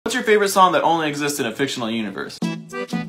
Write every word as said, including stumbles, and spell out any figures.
What's your favorite song that only exists in a fictional universe?